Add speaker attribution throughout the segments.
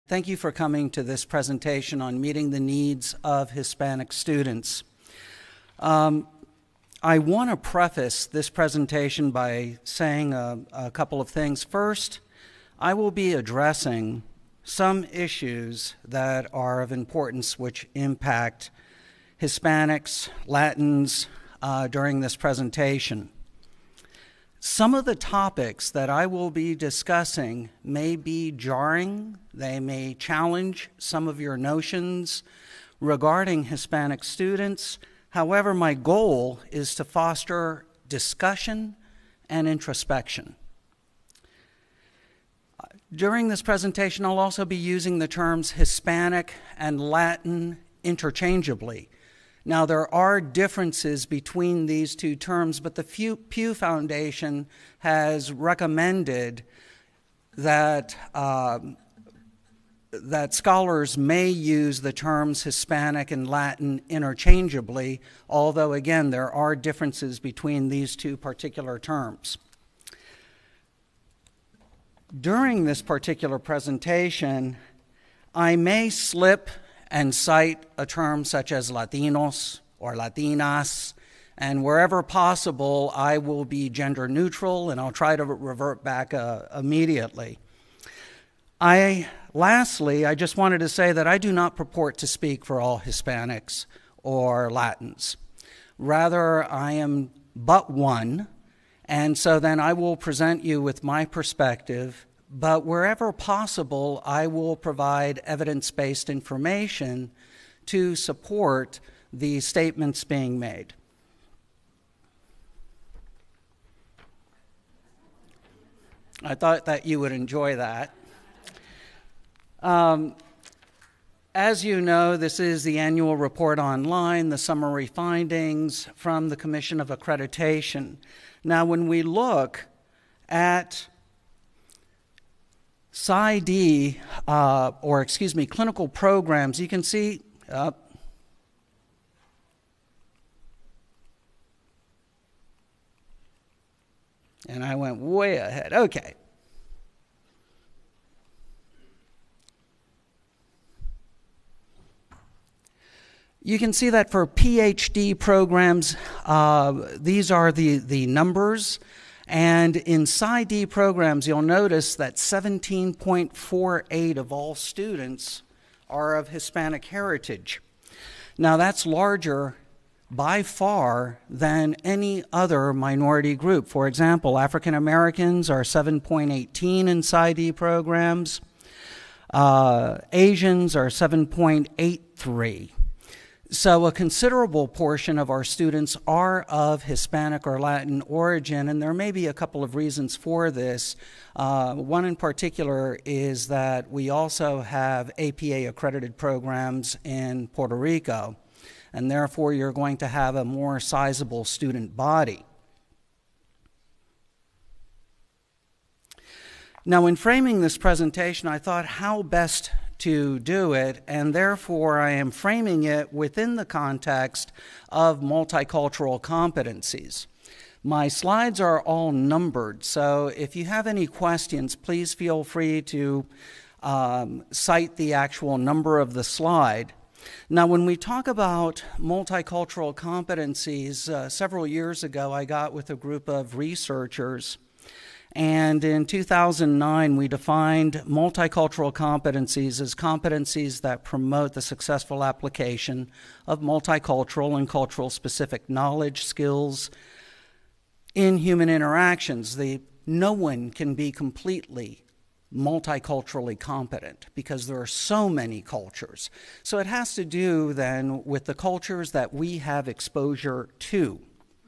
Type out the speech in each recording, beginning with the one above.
Speaker 1: Thank you for coming to this presentation on meeting the needs of Hispanic students. I want to preface this presentation by saying a couple of things. First, I will be addressing some issues that are of importance which impact Hispanics, Latins during this presentation. Some of the topics that I will be discussing may be jarring. They may challenge some of your notions regarding Hispanic students. However, my goal is to foster discussion and introspection. During this presentation, I'll also be using the terms Hispanic and Latin interchangeably. Now, there are differences between these two terms, but the Pew Foundation has recommended that, that scholars may use the terms Hispanic and Latin interchangeably, although, again, there are differences between these two particular terms. During this particular presentation, I may slip and cite a term such as Latinos or Latinas, and wherever possible, I will be gender neutral, and I'll try to revert back immediately. Lastly, I just wanted to say that I do not purport to speak for all Hispanics or Latins. Rather, I am but one, and so then I will present you with my perspective. But wherever possible, I will provide evidence-based information to support the statements being made. I thought that you would enjoy that. As you know, this is the annual report online, the summary findings from the Commission of Accreditation. Now, when we look at Psy.D, clinical programs, you can see, and I went way ahead, okay. You can see that for PhD programs, these are the numbers. And in Psy.D programs, you'll notice that 17.48 of all students are of Hispanic heritage. Now, that's larger by far than any other minority group. For example, African Americans are 7.18 in Psy.D programs. Asians are 7.83. So a considerable portion of our students are of Hispanic or Latin origin, and there may be a couple of reasons for this. One in particular is that we also have APA-accredited programs in Puerto Rico, and therefore you're going to have a more sizable student body. Now, in framing this presentation, I thought how best to do it, and therefore I am framing it within the context of multicultural competencies. My slides are all numbered, so if you have any questions, please feel free to cite the actual number of the slide. Now, when we talk about multicultural competencies, several years ago I got with a group of researchers, and in 2009, we defined multicultural competencies as competencies that promote the successful application of multicultural and cultural-specific knowledge, skills in human interactions. No one can be completely multiculturally competent because there are so many cultures. So it has to do then with the cultures that we have exposure to.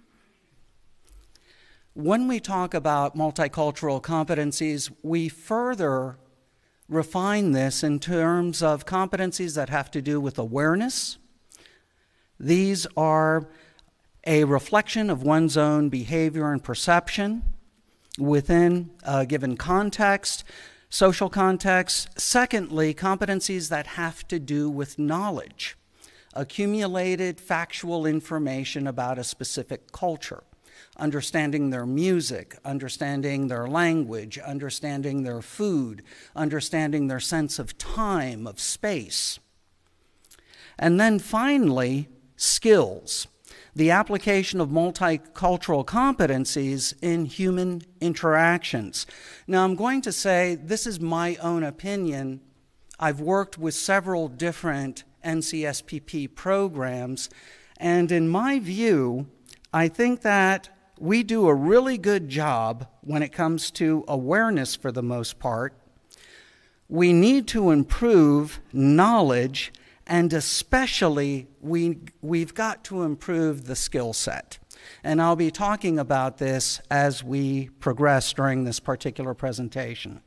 Speaker 1: When we talk about multicultural competencies, we further refine this in terms of competencies that have to do with awareness. These are a reflection of one's own behavior and perception within a given context, social context. Secondly, competencies that have to do with knowledge, accumulated factual information about a specific culture. understanding their music, understanding their language, understanding their food, understanding their sense of time, of space. And then finally, skills, the application of multicultural competencies in human interactions. Now, I'm going to say, this is my own opinion. I've worked with several different NCSPP programs, and in my view, I think that we do a really good job when it comes to awareness for the most part. We need to improve knowledge, and especially we've got to improve the skill set. And I'll be talking about this as we progress during this particular presentation.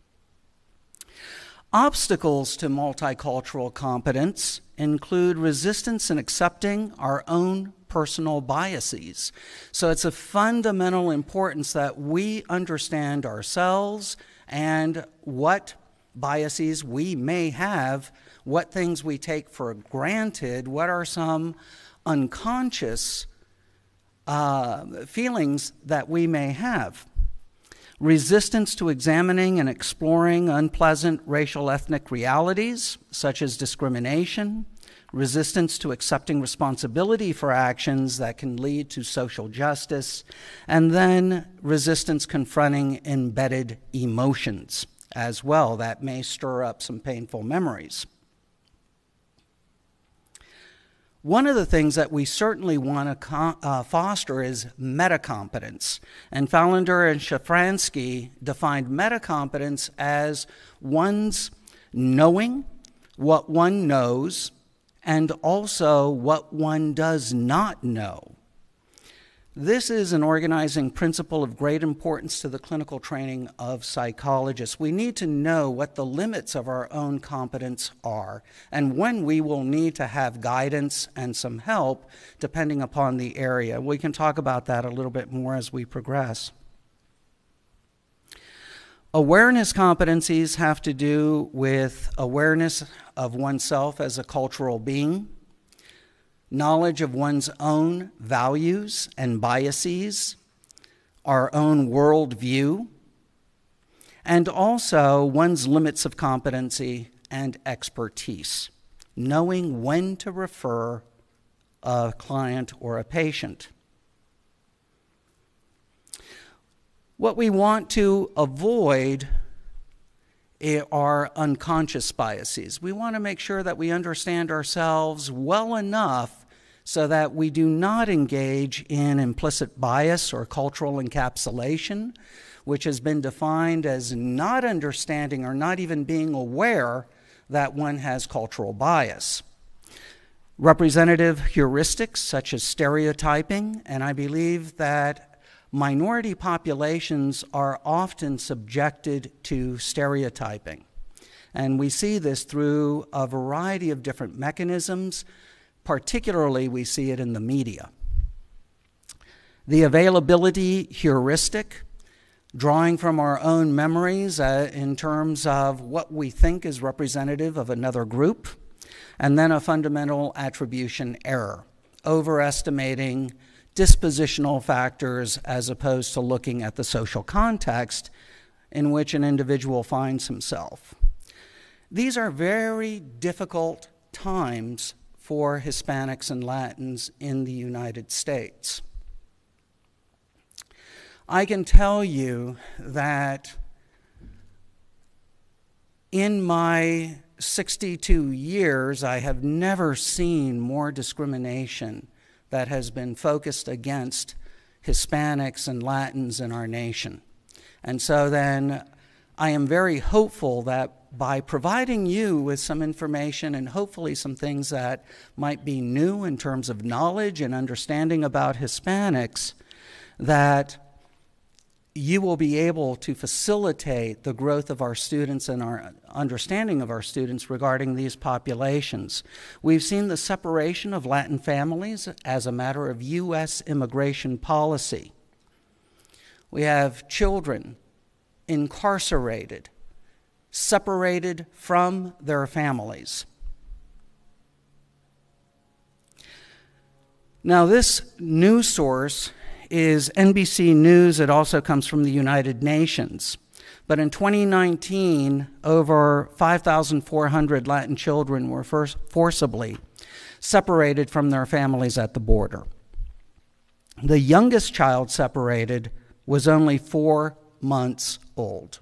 Speaker 1: Obstacles to multicultural competence include resistance in accepting our own personal biases. So it's of fundamental importance that we understand ourselves and what biases we may have, what things we take for granted, what are some unconscious feelings that we may have. Resistance to examining and exploring unpleasant racial ethnic realities, such as discrimination, resistance to accepting responsibility for actions that can lead to social justice, and then resistance confronting embedded emotions as well that may stir up some painful memories. One of the things that we certainly want to foster is metacompetence. And Fallender and Shafransky defined metacompetence as one's knowing what one knows and also what one does not know. This is an organizing principle of great importance to the clinical training of psychologists. We need to know what the limits of our own competence are and when we will need to have guidance and some help depending upon the area. We can talk about that a little bit more as we progress. Awareness competencies have to do with awareness of oneself as a cultural being, knowledge of one's own values and biases, our own worldview, and also one's limits of competency and expertise, knowing when to refer a client or a patient. What we want to avoid are unconscious biases. We want to make sure that we understand ourselves well enough so that we do not engage in implicit bias or cultural encapsulation, which has been defined as not understanding or not even being aware that one has cultural bias. Representative heuristics such as stereotyping, and I believe that minority populations are often subjected to stereotyping. And we see this through a variety of different mechanisms. Particularly, we see it in the media. The availability heuristic, drawing from our own memories in terms of what we think is representative of another group, and then a fundamental attribution error, overestimating dispositional factors as opposed to looking at the social context in which an individual finds himself. These are very difficult times for Hispanics and Latins in the United States. I can tell you that in my 62 years, I have never seen more discrimination that has been focused against Hispanics and Latins in our nation. And so then I am very hopeful that by providing you with some information and hopefully some things that might be new in terms of knowledge and understanding about Hispanics, that you will be able to facilitate the growth of our students and our understanding of our students regarding these populations. We've seen the separation of Latin families as a matter of U.S. immigration policy. We have children incarcerated, separated from their families. Now, this news source is NBC News. It also comes from the United Nations. But in 2019, over 5,400 Latin children were forcibly separated from their families at the border. The youngest child separated was only 4 months old.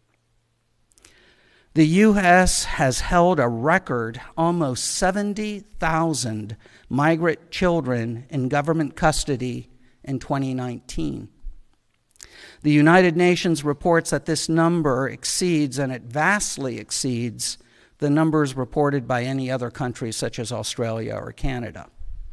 Speaker 1: The U.S. has held a record almost 70,000 migrant children in government custody in 2019. The United Nations reports that this number exceeds, and it vastly exceeds, the numbers reported by any other country such as Australia or Canada.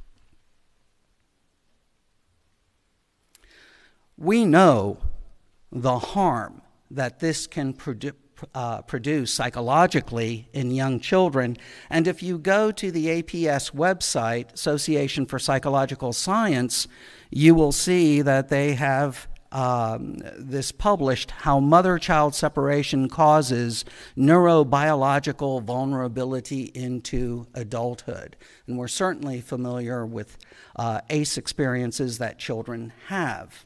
Speaker 1: We know the harm that this can produce psychologically in young children. And if you go to the APS website, Association for Psychological Science, you will see that they have this published, how mother-child separation causes neurobiological vulnerability into adulthood. And we're certainly familiar with ACE experiences that children have.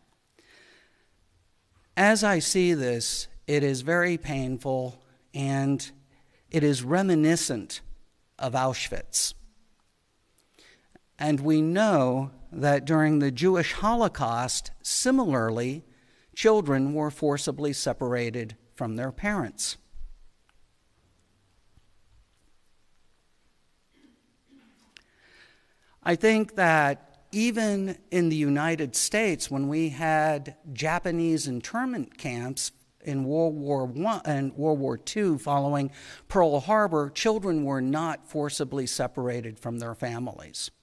Speaker 1: As I see this, it is very painful, and it is reminiscent of Auschwitz. And we know that during the Jewish Holocaust, similarly, children were forcibly separated from their parents. I think that even in the United States, when we had Japanese internment camps in World War I and World War II following Pearl Harbor, children were not forcibly separated from their families.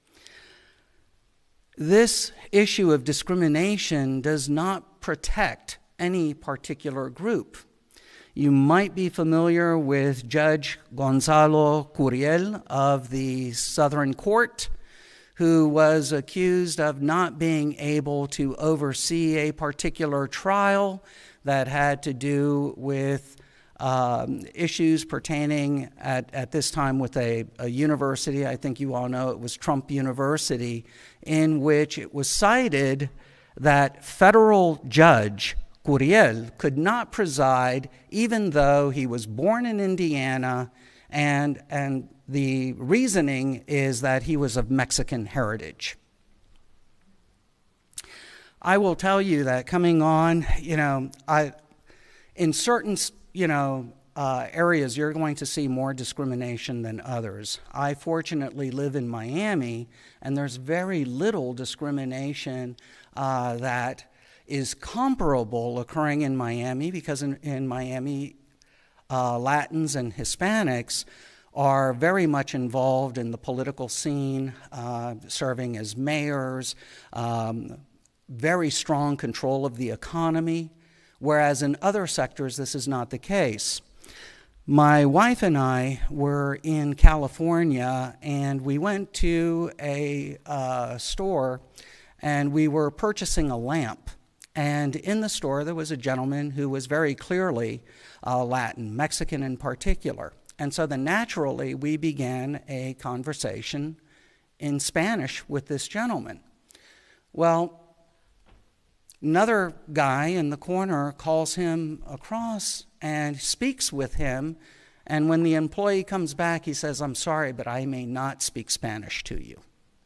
Speaker 1: This issue of discrimination does not protect any particular group. You might be familiar with Judge Gonzalo Curiel of the Southern Court, who was accused of not being able to oversee a particular trial that had to do with issues pertaining at this time with a university. I think you all know it was Trump University, in which it was cited that federal judge Curiel could not preside even though he was born in Indiana, and the reasoning is that he was of Mexican heritage. I will tell you that coming on, in certain, areas, you're going to see more discrimination than others. I fortunately live in Miami, and there's very little discrimination that is comparable occurring in Miami, because in Miami, Latins and Hispanics are very much involved in the political scene, serving as mayors, very strong control of the economy, whereas in other sectors this is not the case. My wife and I were in California, and we went to a store, and we were purchasing a lamp. And in the store there was a gentleman who was very clearly Latin, Mexican in particular. And so then naturally we began a conversation in Spanish with this gentleman. Well, another guy in the corner calls him across and speaks with him, and when the employee comes back, he says, "I'm sorry, but I may not speak Spanish to you."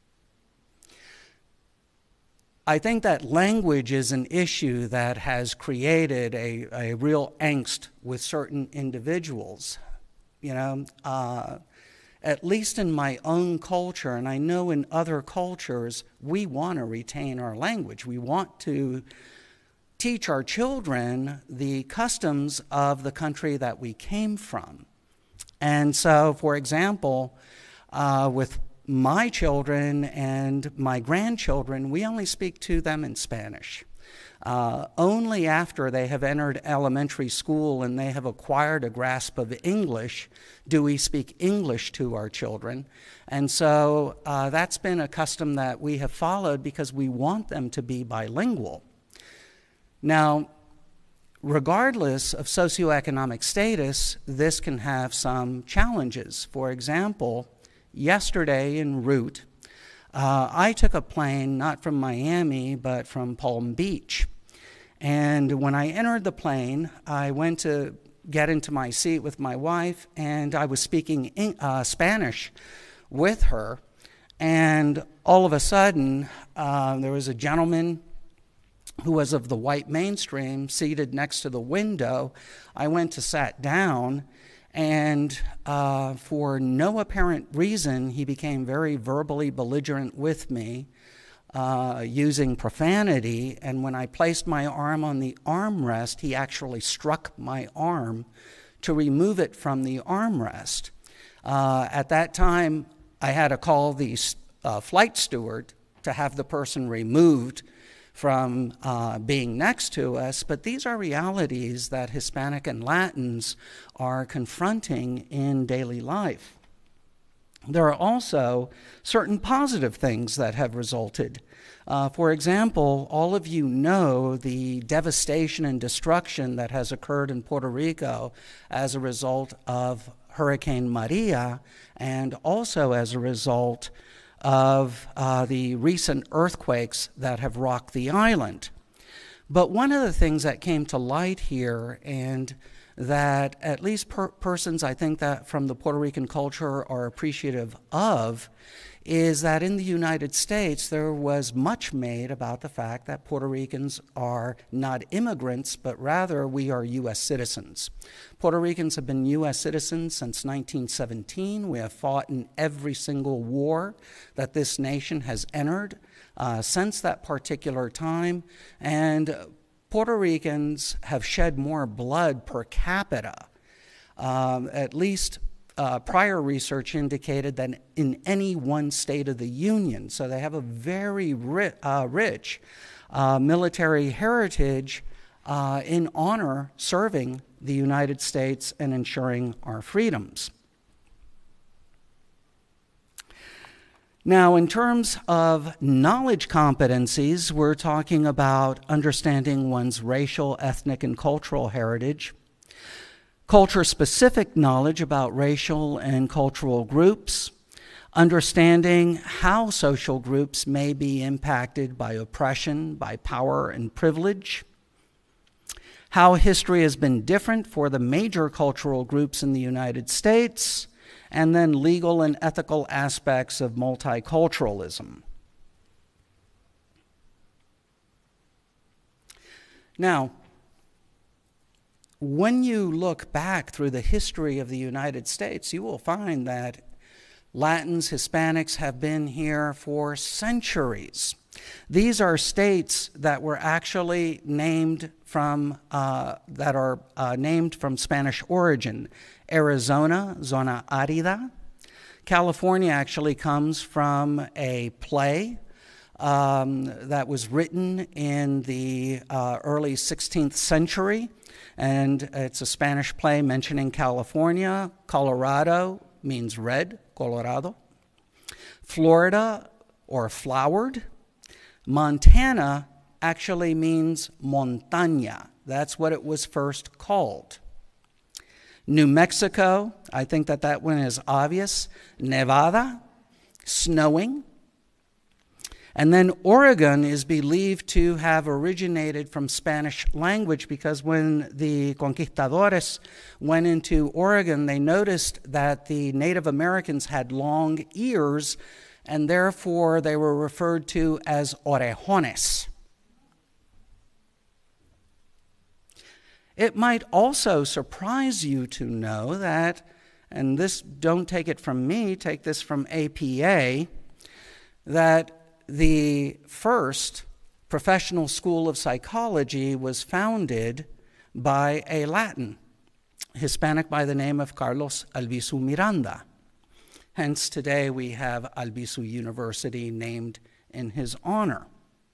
Speaker 1: I think that language is an issue that has created a real angst with certain individuals. At least in my own culture, and I know in other cultures, we want to retain our language. We want to teach our children the customs of the country that we came from. And so, for example, with my children and my grandchildren, we only speak to them in Spanish. Only after they have entered elementary school and they have acquired a grasp of English do we speak English to our children. And so that's been a custom that we have followed because we want them to be bilingual. Now, regardless of socioeconomic status, this can have some challenges. For example, yesterday en route, I took a plane not from Miami, but from Palm Beach. And when I entered the plane, I went to get into my seat with my wife, and I was speaking Spanish with her. And all of a sudden, there was a gentleman who was of the white mainstream seated next to the window. I went to sat down, and for no apparent reason, he became very verbally belligerent with me, using profanity. And when I placed my arm on the armrest, he actually struck my arm to remove it from the armrest. At that time, I had to call the flight steward to have the person removed from being next to us, but these are realities that Hispanic and Latins are confronting in daily life. There are also certain positive things that have resulted. For example, all of you know the devastation and destruction that has occurred in Puerto Rico as a result of Hurricane Maria, and also as a result of the recent earthquakes that have rocked the island. But one of the things that came to light here, and that at least persons I think that from the Puerto Rican culture are appreciative of, is that in the United States there was much made about the fact that Puerto Ricans are not immigrants, but rather we are U.S. citizens. Puerto Ricans have been U.S. citizens since 1917. We have fought in every single war that this nation has entered since that particular time, and Puerto Ricans have shed more blood per capita, at least prior research indicated, than in any one state of the Union. So they have a very rich military heritage in honor serving the United States and ensuring our freedoms. Now, in terms of knowledge competencies, we're talking about understanding one's racial, ethnic, and cultural heritage, culture-specific knowledge about racial and cultural groups, understanding how social groups may be impacted by oppression, by power and privilege, how history has been different for the major cultural groups in the United States, and then legal and ethical aspects of multiculturalism. Now, when you look back through the history of the United States, you will find that Latins, Hispanics have been here for centuries. These are states that were actually named from, named from Spanish origin. Arizona, zona árida. California actually comes from a play that was written in the early 16th century, and it's a Spanish play mentioning California. Colorado means red, Colorado. Florida, or flowered. Montana actually means montaña. That's what it was first called. New Mexico, I think that one is obvious. Nevada, snowing. And then Oregon is believed to have originated from Spanish language, because when the conquistadores went into Oregon, they noticed that the Native Americans had long ears, and therefore they were referred to as orejones. It might also surprise you to know that, and this, don't take it from me, take this from APA, that the first professional school of psychology was founded by a Latin, Hispanic by the name of Carlos Albizu Miranda. Hence, today we have Albizu University named in his honor.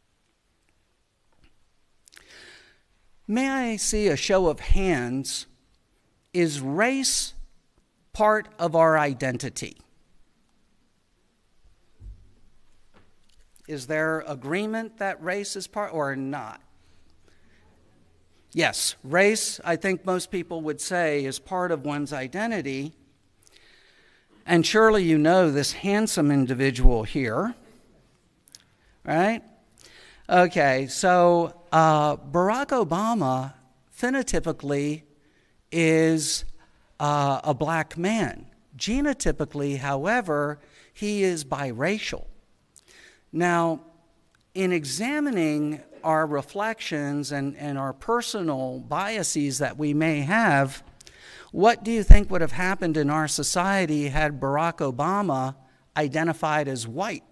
Speaker 1: May I see a show of hands? Is race part of our identity? Is there agreement that race is part or not? Yes, race, I think most people would say, is part of one's identity. And surely you know this handsome individual here. right? Okay, so Barack Obama phenotypically is a black man. Genotypically, however, he is biracial. Now, in examining our reflections and our personal biases that we may have, what do you think would have happened in our society had Barack Obama identified as white?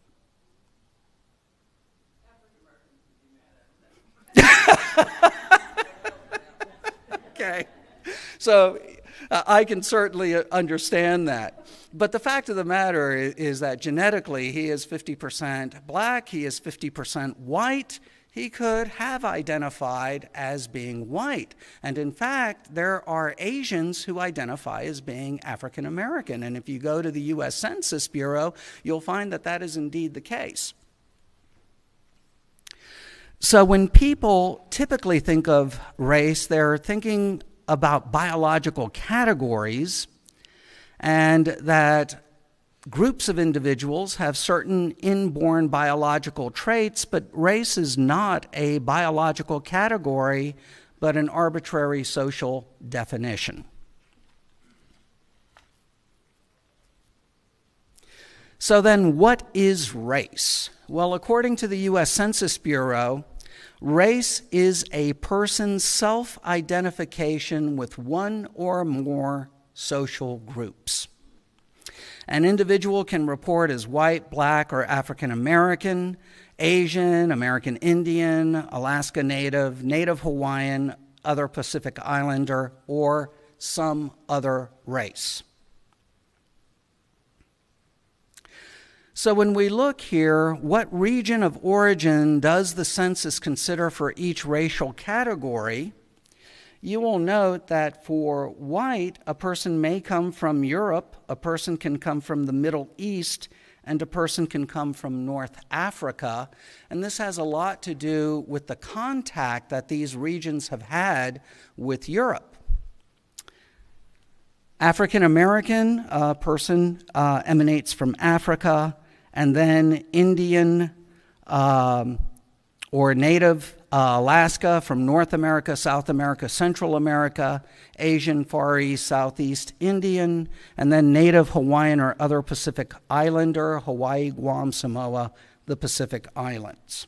Speaker 1: Okay, so I can certainly understand that. But the fact of the matter is that genetically he is 50% black, he is 50% white. He could have identified as being white. And in fact, there are Asians who identify as being African American. And if you go to the U.S. Census Bureau, you'll find that that is indeed the case. So when people typically think of race, they're thinking about biological categories, and that groups of individuals have certain inborn biological traits, but race is not a biological category, but an arbitrary social definition. So then, what is race? Well, according to the U.S. Census Bureau, race is a person's self-identification with one or more social groups. An individual can report as white, black, or African American, Asian, American Indian, Alaska Native, Native Hawaiian, other Pacific Islander, or some other race. So when we look here, what region of origin does the census consider for each racial category? You will note that for white, a person may come from Europe, a person can come from the Middle East, and a person can come from North Africa. And this has a lot to do with the contact that these regions have had with Europe. African American, a person emanates from Africa, and then Indian or Native Alaska from North America, South America, Central America, Asian, Far East, Southeast Indian, and then Native Hawaiian or other Pacific Islander, Hawaii, Guam, Samoa, the Pacific Islands.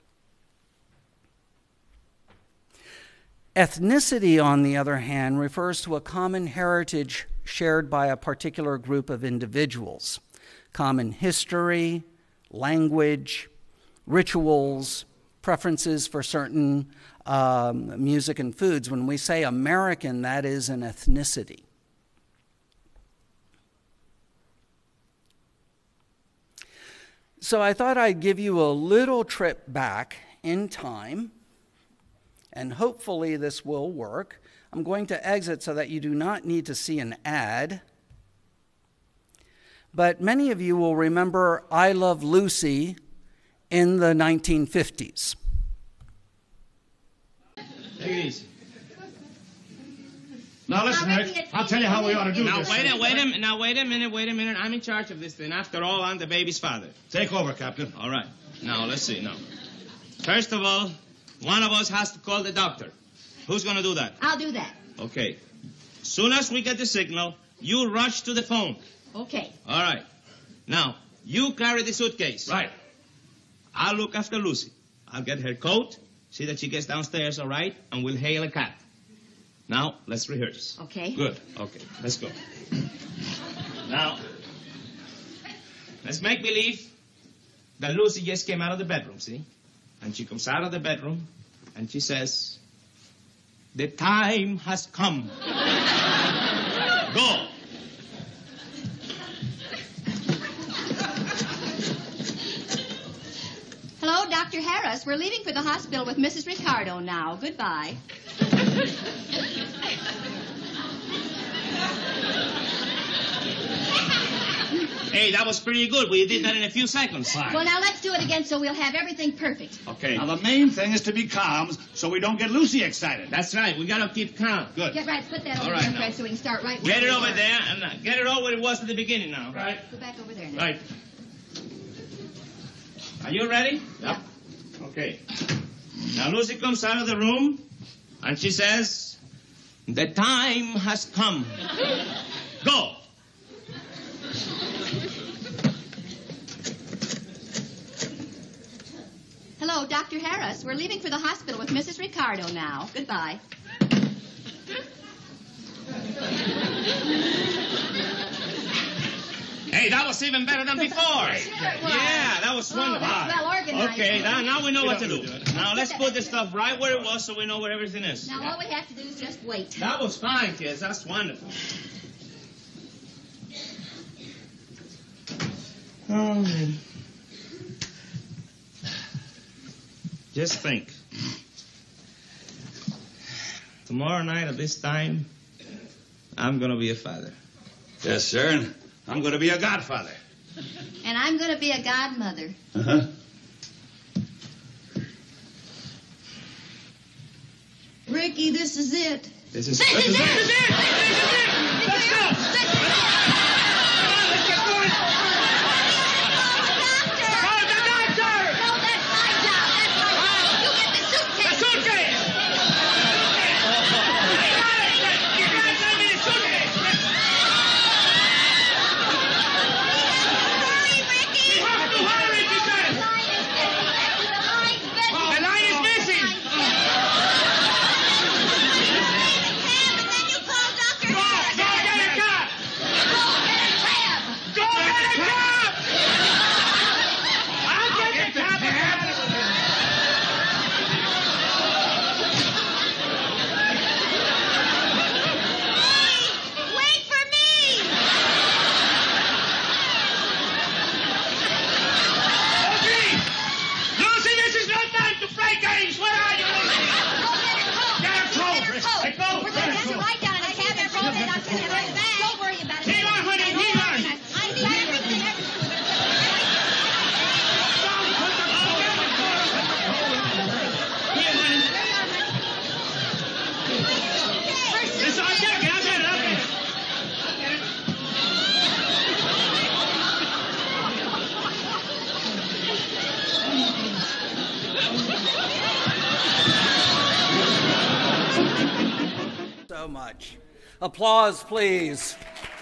Speaker 1: Ethnicity, on the other hand, refers to a common heritage shared by a particular group of individuals. Common history, language, rituals, preferences for certain music and foods. When we say American, that is an ethnicity. So I thought I'd give you a little trip back in time, and hopefully this will work. I'm going to exit so that you do not need to see an ad. But many of you will remember I Love Lucy in the 1950s.
Speaker 2: Take it easy. Now listen, Rick, I'll tell you how we ought to do this.
Speaker 3: Now wait a minute. I'm in charge of this thing. After all, I'm the baby's father.
Speaker 2: Take over, Captain.
Speaker 3: All right. Now, let's see. Now, first of all, one of us has to call the doctor. Who's going to do that?
Speaker 4: I'll do that.
Speaker 3: Okay. Soon as we get the signal, you rush to the phone.
Speaker 4: Okay.
Speaker 3: All right. Now, you carry the suitcase.
Speaker 2: Right.
Speaker 3: I'll look after Lucy. I'll get her coat, see that she gets downstairs all right, and we'll hail a cab. Now, let's rehearse.
Speaker 4: Okay.
Speaker 3: Good. Okay, let's go. Now, let's make believe that Lucy just came out of the bedroom, see? And she comes out of the bedroom, and she says, "The time has come." Go.
Speaker 4: Hello, Dr. Harris. We're leaving for the hospital with Mrs. Ricardo now. Goodbye.
Speaker 3: Hey, that was pretty good. We did that in a few seconds.
Speaker 2: Fine.
Speaker 4: Well, now let's do it again so we'll have everything perfect.
Speaker 3: Okay.
Speaker 2: Now, the main thing is to be calm so we don't get Lucy excited.
Speaker 3: That's right. We got to keep calm.
Speaker 2: Good.
Speaker 4: Get right. Put that
Speaker 3: All
Speaker 4: over
Speaker 3: right,
Speaker 4: there,
Speaker 3: now.
Speaker 4: Fred, so we can start right
Speaker 3: Get
Speaker 4: where
Speaker 3: it
Speaker 4: we
Speaker 3: over
Speaker 4: were.
Speaker 3: there and get it all where it was at the beginning now.
Speaker 2: Right.
Speaker 4: Go back over there now.
Speaker 3: Right. Are you ready?
Speaker 4: Yeah.
Speaker 3: Okay. Now Lucy comes out of the room, and she says, "The time has come. Go."
Speaker 4: Hello, Dr. Harris. We're leaving for the hospital with Mrs. Ricardo now. Goodbye.
Speaker 3: Hey, that was even better than before. Yeah, that was wonderful.
Speaker 4: Well organized.
Speaker 3: Okay, now we know what to do. Now let's put this stuff right where it was so we know where everything is.
Speaker 4: Now all we have to do is just wait.
Speaker 3: That was fine, kids. That's wonderful. Oh, man. Just think. Tomorrow night at this time, I'm going to be a father.
Speaker 2: Yes, sir, and I'm going to be a godfather.
Speaker 4: And I'm going to be a godmother.
Speaker 2: Uh-huh.
Speaker 4: Ricky, this is it.
Speaker 3: This is
Speaker 4: This is it!
Speaker 3: This is it! Let's go!
Speaker 4: Let's go!
Speaker 3: Let's get going!
Speaker 4: Doctor!
Speaker 3: Call the doctor!
Speaker 4: No, that's my job. That's my job. You get the suitcase.
Speaker 3: The suitcase! You guys send me the suitcase!
Speaker 4: Hurry, Ricky!
Speaker 3: You have to hurry, she says!
Speaker 4: The line is missing.
Speaker 3: The line is missing!
Speaker 1: So much. Applause, please.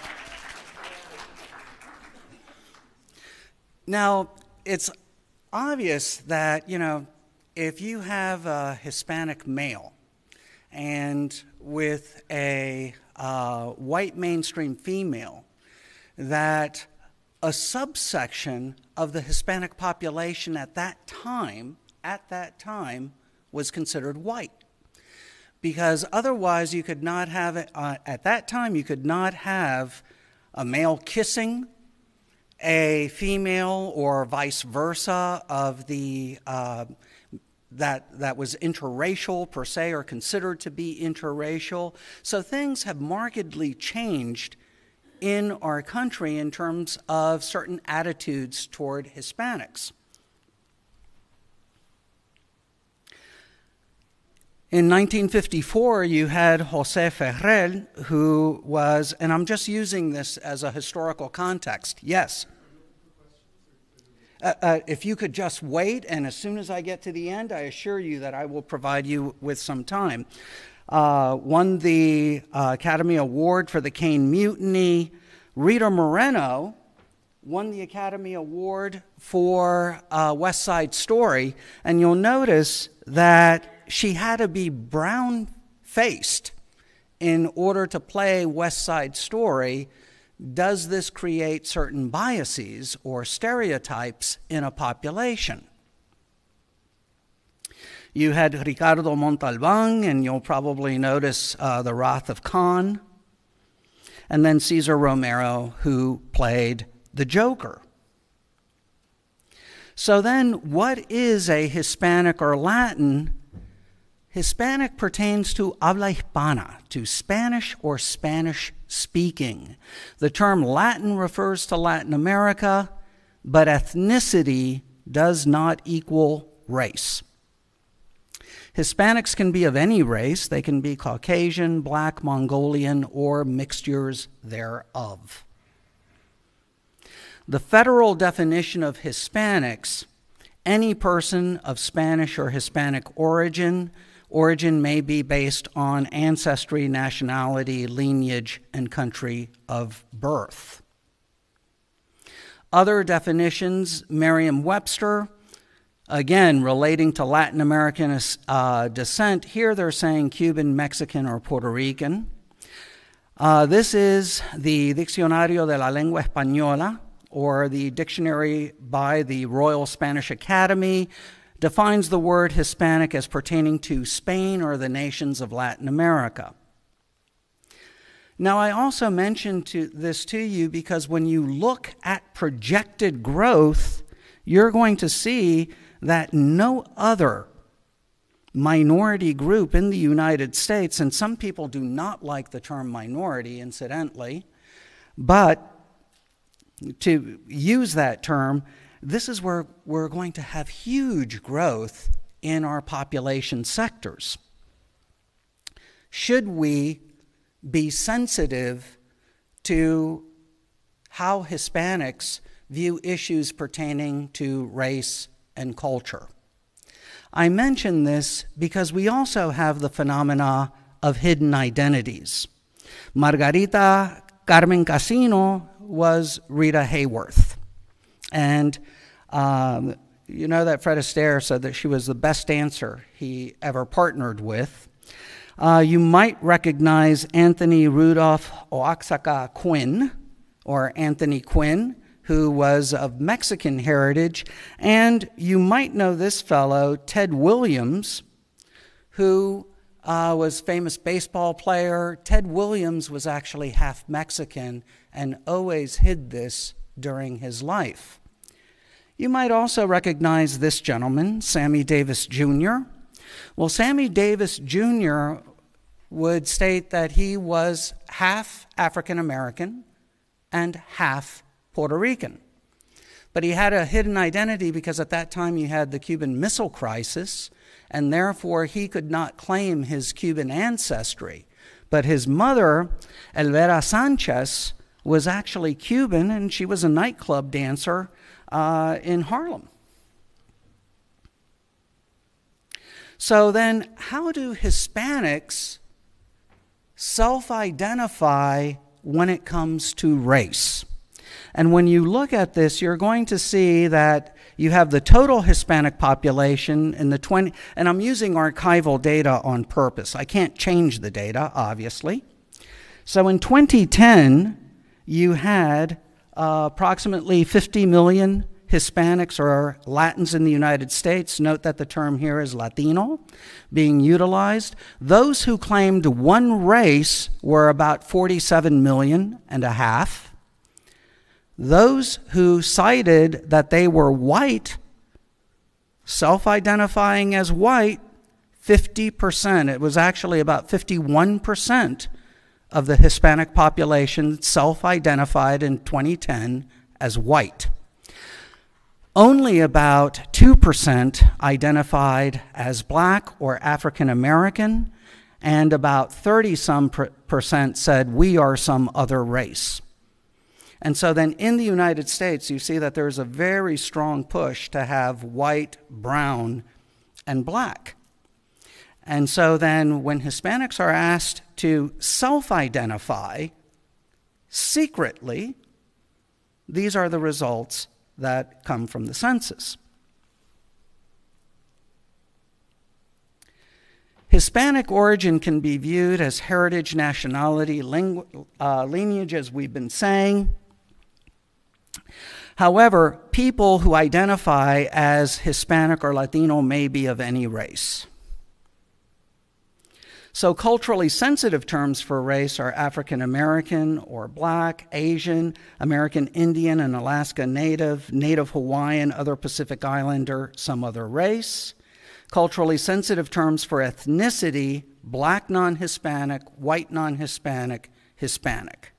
Speaker 1: Now, it's obvious that, if you have a Hispanic male and with a white mainstream female, that a subsection of the Hispanic population at that time was considered white. Because otherwise you could not have, at that time, you could not have a male kissing a female or vice versa of the, that was interracial per se or considered to be interracial. So things have markedly changed in our country in terms of certain attitudes toward Hispanics. In 1954, you had José Ferrer, who was, and I'm just using this as a historical context. Yes? If you could just wait, and as soon as I get to the end, I assure you that I will provide you with some time. Won the Academy Award for the Caine Mutiny. Rita Moreno won the Academy Award for West Side Story, and you'll notice that she had to be brown-faced in order to play West Side Story. Does this create certain biases or stereotypes in a population? You had Ricardo Montalbán, and you'll probably notice The Wrath of Khan, and then Cesar Romero, who played the Joker. So then, what is a Hispanic or Latin? Hispanic pertains to habla hispana, to Spanish or Spanish speaking. The term Latin refers to Latin America, but ethnicity does not equal race. Hispanics can be of any race. They can be Caucasian, Black, Mongolian, or mixtures thereof. The federal definition of Hispanics Any person of Spanish or Hispanic origin may be based on ancestry, nationality, lineage, and country of birth. Other definitions, Merriam-Webster, again, relating to Latin American descent. Here they're saying Cuban, Mexican, or Puerto Rican. This is the Diccionario de la Lengua Española, or the dictionary by the Royal Spanish Academy, defines the word Hispanic as pertaining to Spain or the nations of Latin America. Now, I also mentioned this to you because when you look at projected growth, you're going to see that no other minority group in the United States, and some people do not like the term minority, incidentally, but to use that term, this is where we're going to have huge growth in our population sectors. Should we be sensitive to how Hispanics view issues pertaining to race and culture? I mention this because we also have the phenomena of hidden identities. Margarita Carmen Casino was Rita Hayworth. And you know that Fred Astaire said that she was the best dancer he ever partnered with. You might recognize Anthony Rudolph Oaxaca Quinn, or Anthony Quinn, who was of Mexican heritage. And you might know this fellow, Ted Williams, who was a famous baseball player. Ted Williams was actually half Mexican and always hid this during his life. You might also recognize this gentleman, Sammy Davis Jr. Well, Sammy Davis Jr. would state that he was half African American and half Puerto Rican. But he had a hidden identity because at that time you had the Cuban Missile Crisis, and therefore he could not claim his Cuban ancestry. But his mother, Elvira Sanchez, was actually Cuban, and she was a nightclub dancer in Harlem. So then, how do Hispanics self-identify when it comes to race? And when you look at this, you're going to see that you have the total Hispanic population in the 20, and I'm using archival data on purpose. I can't change the data, obviously. So in 2010, you had approximately 50 million Hispanics or Latins in the United States. Note that the term here is Latino being utilized. Those who claimed one race were about 47 million and a half. Those who cited that they were white, self-identifying as white, 50%. It was actually about 51% of the Hispanic population self-identified in 2010 as white. Only about 2% identified as black or African American, and about 30% said we are some other race. And so then in the United States, you see that there's a very strong push to have white, brown, and black. And so then when Hispanics are asked to self-identify secretly, these are the results that come from the census. Hispanic origin can be viewed as heritage, nationality, lineage, as we've been saying. However, people who identify as Hispanic or Latino may be of any race. So culturally sensitive terms for race are African American or Black, Asian, American Indian and Alaska Native, Native Hawaiian, other Pacific Islander, some other race. Culturally sensitive terms for ethnicity, Black non-Hispanic, white non-Hispanic, Hispanic.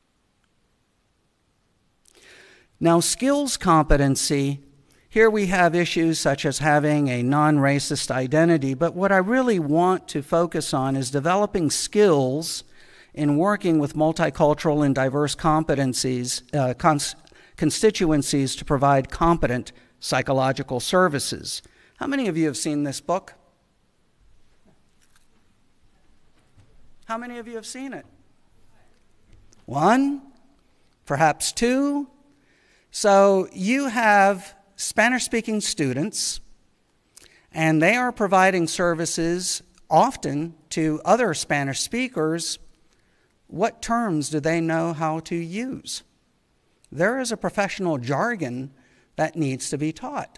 Speaker 1: Now, skills competency, here we have issues such as having a non-racist identity, but what I really want to focus on is developing skills in working with multicultural and diverse competencies, constituencies to provide competent Psychological Services. How many of you have seen this book? How many of you have seen it? One, perhaps two. So you have Spanish-speaking students, and they are providing services often to other Spanish speakers. What terms do they know how to use? There is a professional jargon that needs to be taught.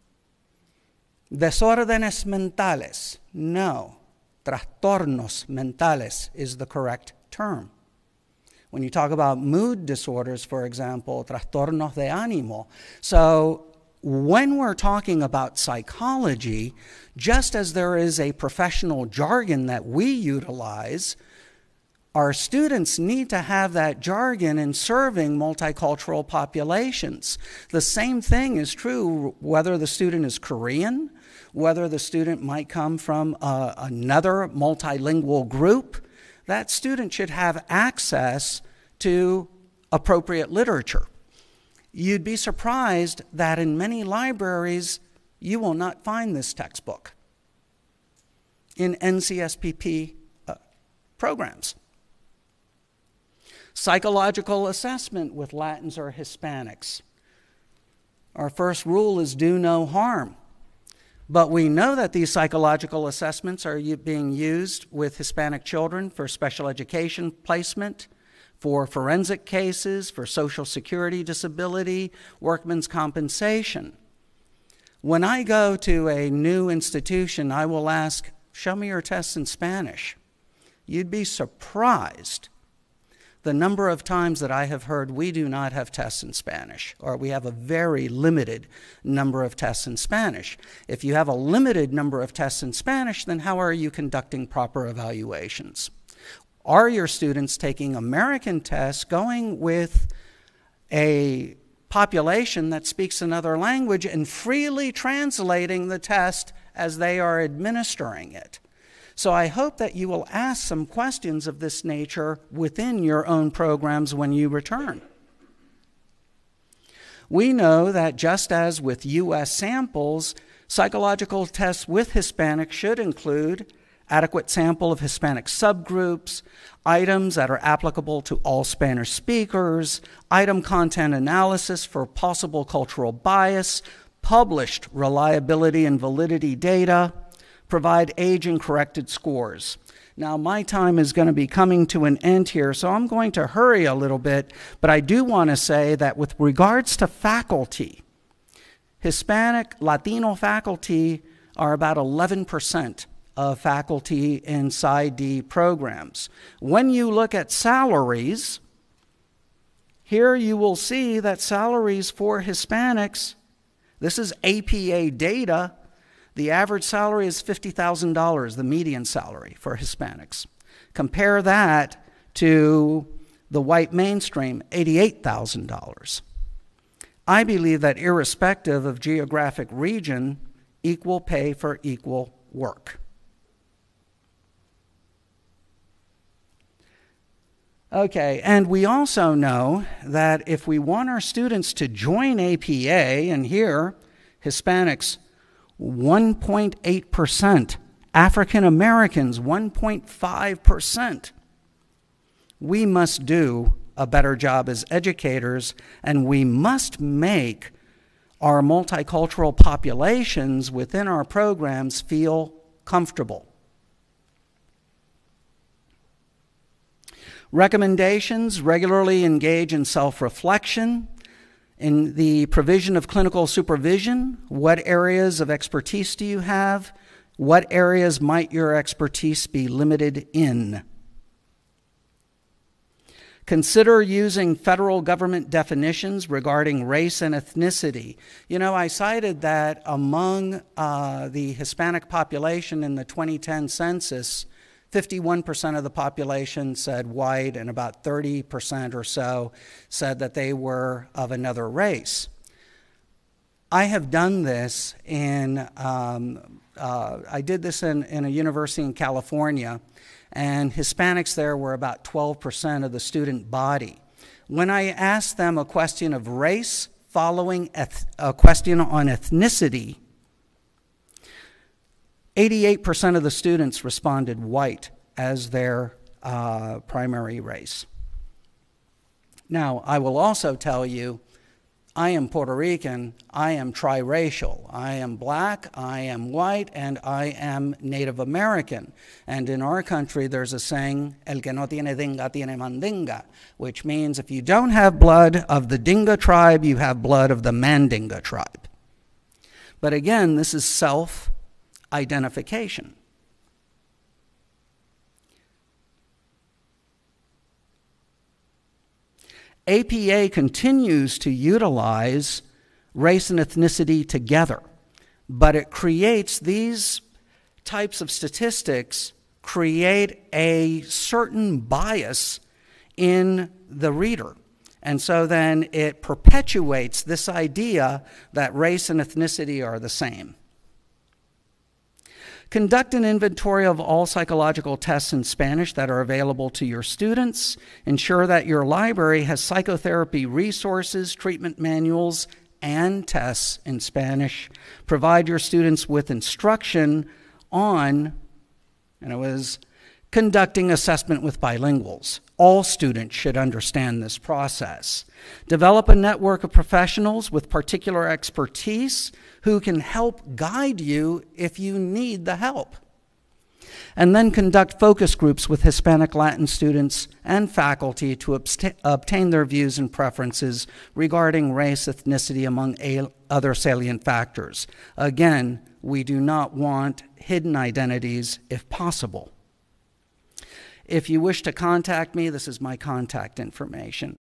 Speaker 1: Desórdenes mentales. No. Trastornos mentales is the correct term. When you talk about mood disorders, for example, trastornos de ánimo. So when we're talking about psychology, just as there is a professional jargon that we utilize, our students need to have that jargon in serving multicultural populations. The same thing is true whether the student is Korean, whether the student might come from another multilingual group. That student should have access to appropriate literature. You'd be surprised that in many libraries, you will not find this textbook in NCSPP programs. Psychological assessment with Latins or Hispanics. Our first rule is do no harm. But we know that these psychological assessments are being used with Hispanic children for special education placement, for forensic cases, for Social Security disability, workman's compensation. When I go to a new institution, I will ask, show me your tests in Spanish. You'd be surprised the number of times that I have heard we do not have tests in Spanish, or we have a very limited number of tests in Spanish. If you have a limited number of tests in Spanish, then how are you conducting proper evaluations? Are your students taking American tests, going with a population that speaks another language and freely translating the test as they are administering it? So I hope that you will ask some questions of this nature within your own programs when you return. We know that just as with U.S. samples, psychological tests with Hispanic should include adequate sample of Hispanic subgroups, items that are applicable to all Spanish speakers, item content analysis for possible cultural bias, published reliability and validity data, provide age and corrected scores. Now, my time is going to be coming to an end here, so I'm going to hurry a little bit, but I do want to say that with regards to faculty, Hispanic, Latino faculty are about 11% of faculty in Psy.D programs. When you look at salaries, here you will see that salaries for Hispanics, this is APA data, the average salary is $50,000, the median salary for Hispanics. Compare that to the white mainstream, $88,000. I believe that irrespective of geographic region, equal pay for equal work. Okay, and we also know that if we want our students to join APA, and here, Hispanics, 1.8%, African Americans, 1.5%. We must do a better job as educators, and we must make our multicultural populations within our programs feel comfortable. Recommendations: regularly engage in self-reflection. In the provision of clinical supervision, what areas of expertise do you have? What areas might your expertise be limited in? Consider using federal government definitions regarding race and ethnicity. You know, I cited that among the Hispanic population in the 2010 census, 51% of the population said white, and about 30% or so said that they were of another race. I have done this I did this in a university in California, and Hispanics there were about 12% of the student body. When I asked them a question of race, following a question on ethnicity, 88% of the students responded white as their primary race. Now, I will also tell you, I am Puerto Rican, I am triracial. I am black, I am white, and I am Native American. And in our country, there's a saying, el que no tiene dinga tiene mandinga, which means if you don't have blood of the Dinga tribe, you have blood of the Mandinga tribe. But again, this is self-identification. APA continues to utilize race and ethnicity together, but it creates these types of statistics, create a certain bias in the reader. And so then it perpetuates this idea that race and ethnicity are the same. Conduct an inventory of all psychological tests in Spanish that are available to your students. Ensure that your library has psychotherapy resources, treatment manuals, and tests in Spanish. Provide your students with instruction on, and it was conducting assessment with bilinguals. All students should understand this process. Develop a network of professionals with particular expertise who can help guide you if you need the help. And then conduct focus groups with Hispanic Latin students and faculty to obtain their views and preferences regarding race, ethnicity, among other salient factors. Again, we do not want hidden identities if possible. If you wish to contact me, this is my contact information.